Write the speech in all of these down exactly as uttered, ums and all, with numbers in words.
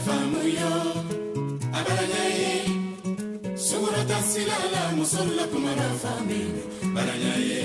famu yo abaranyaye sugura tasilala musolla kumara fami baranyaye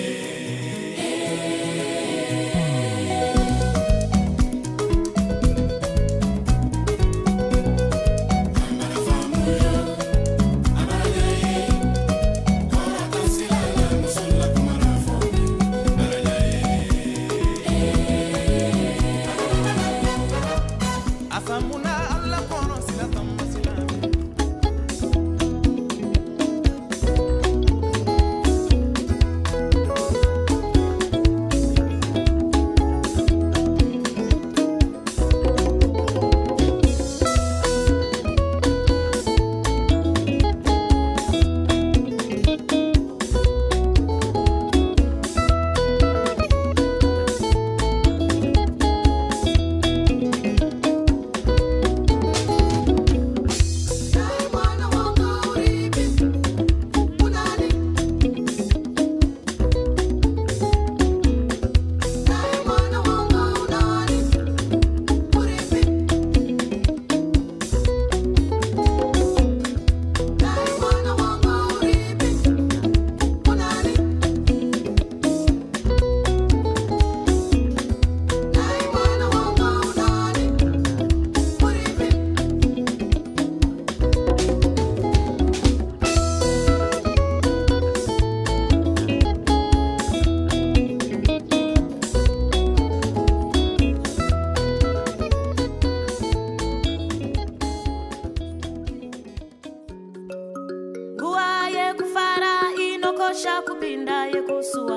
kupinda yekusua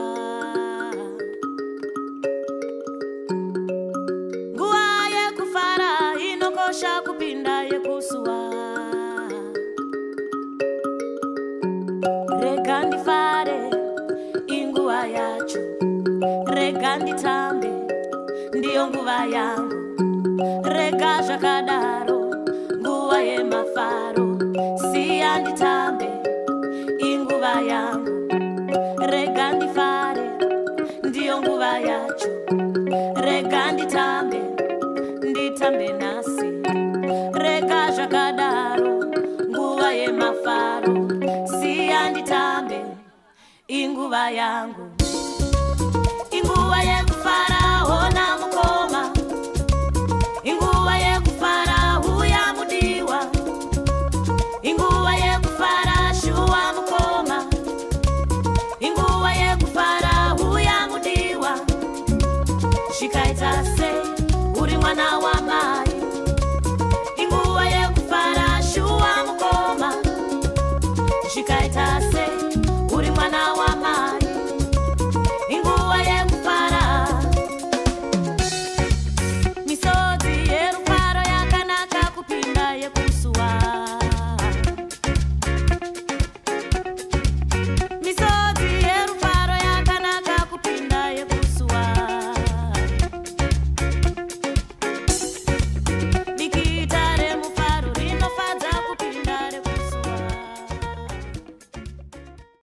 Gua yekufara inokosha kupinda yekusua Regandi fare ingua yacho Regandi tambe ndiyo nguva yangu Rega jakadaro nguva ye mafaro Siandi tambe inguva yangu Regandi fare ndiyo nguva yacho Regandi tambe nditambe nasi Rega jakadaro nguva ye mafaro Siandi tambe inguva yangu Inguva ye kufara ona mukoma Inguva ye kufara huya mudiwa Inguva ye kufara shuwa mukoma Inguva ye kufara huya mudiwa Shikaita se uri mwana wa mai Inguva ye kufara shuwa mukoma Shikaita se